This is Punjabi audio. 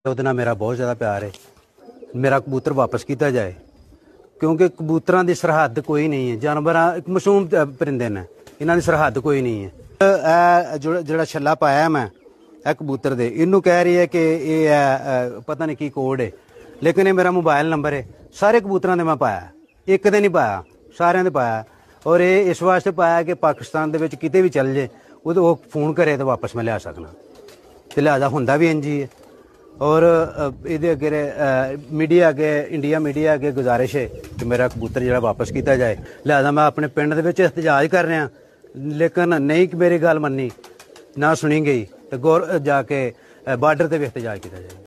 ਉਹਦੇ ਨਾਲ ਮੇਰਾ ਬਹੁਤ ਜ਼ਿਆਦਾ ਪਿਆਰ ਹੈ। ਮੇਰਾ ਕਬੂਤਰ ਵਾਪਸ ਕੀਤਾ ਜਾਏ, ਕਿਉਂਕਿ ਕਬੂਤਰਾਂ ਦੀ ਸਰਹੱਦ ਕੋਈ ਨਹੀਂ ਹੈ। ਜਾਨਵਰਾਂ ਇੱਕ ਮਾਸੂਮ ਪਰਿੰਦੇ ਨੇ, ਇਹਨਾਂ ਦੀ ਸਰਹੱਦ ਕੋਈ ਨਹੀਂ ਹੈ। ਇਹ ਜਿਹੜਾ ਛੱਲਾ ਪਾਇਆ ਮੈਂ ਇਹ ਕਬੂਤਰ ਦੇ, ਇਹਨੂੰ ਕਹਿ ਰਹੀ ਹੈ ਕਿ ਇਹ ਪਤਾ ਨਹੀਂ ਕੀ ਕੋਡ ਹੈ, ਲੇਕਿਨ ਇਹ ਮੇਰਾ ਮੋਬਾਈਲ ਨੰਬਰ ਹੈ। ਸਾਰੇ ਕਬੂਤਰਾਂ ਦੇ ਮੈਂ ਪਾਇਆ, ਇੱਕ ਦੇ ਨਹੀਂ ਪਾਇਆ, ਸਾਰਿਆਂ ਦੇ ਪਾਇਆ। ਔਰ ਇਹ ਇਸ ਵਾਸਤੇ ਪਾਇਆ ਕਿ ਪਾਕਿਸਤਾਨ ਦੇ ਵਿੱਚ ਕਿਤੇ ਵੀ ਚੱਲ ਜੇ ਉਹ ਫੋਨ ਕਰੇ ਤਾਂ ਵਾਪਸ ਮੈਂ ਲਿਆ ਸਕਣਾ, ਤੇ ਲਿਹਾਜ਼ਾ ਹੁੰਦਾ ਵੀ ਇੰਝ ਹੀ ਹੈ। ਔਰ ਇਹਦੇ ਅੱਗੇ ਮੀਡੀਆ ਅੱਗੇ, ਇੰਡੀਆ ਮੀਡੀਆ ਅੱਗੇ ਗੁਜ਼ਾਰਿਸ਼ ਹੈ ਕਿ ਮੇਰਾ ਕਬੂਤਰ ਜਿਹੜਾ ਵਾਪਸ ਕੀਤਾ ਜਾਏ। ਲਿਹਾਜ਼ਾ ਮੈਂ ਆਪਣੇ ਪਿੰਡ ਦੇ ਵਿੱਚ ਇhtਜਾਜ ਕਰ ਰਿਹਾ, ਲੇਕਿਨ ਨਹੀਂ ਕਿ ਮੇਰੀ ਗੱਲ ਮੰਨੀ, ਨਾ ਸੁਣੀ ਗਈ, ਤੇ ਜਾ ਕੇ ਬਾਰਡਰ ਤੇ ਵੀ ਇhtਜਾਜ ਕੀਤਾ ਜਾਏ।